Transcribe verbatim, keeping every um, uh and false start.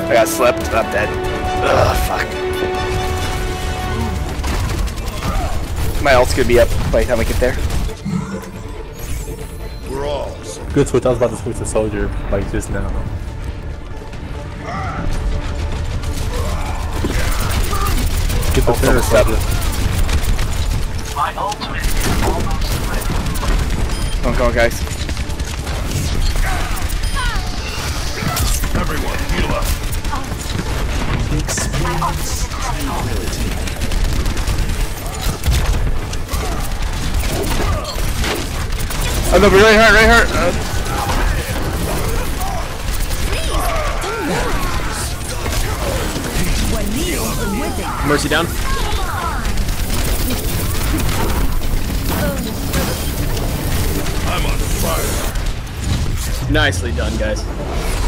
I got slipped. I'm dead. Ugh, fuck. My ult's gonna be up by the time I get there. We're all good switch. I was about to switch to soldier like just now. Get the center step. My ultimate is almost ready. Come on, come on, guys. everyone heal up. Oh no, but right hurt, right hurt. Uh, Mercy down. I'm on fire. Nicely done, guys.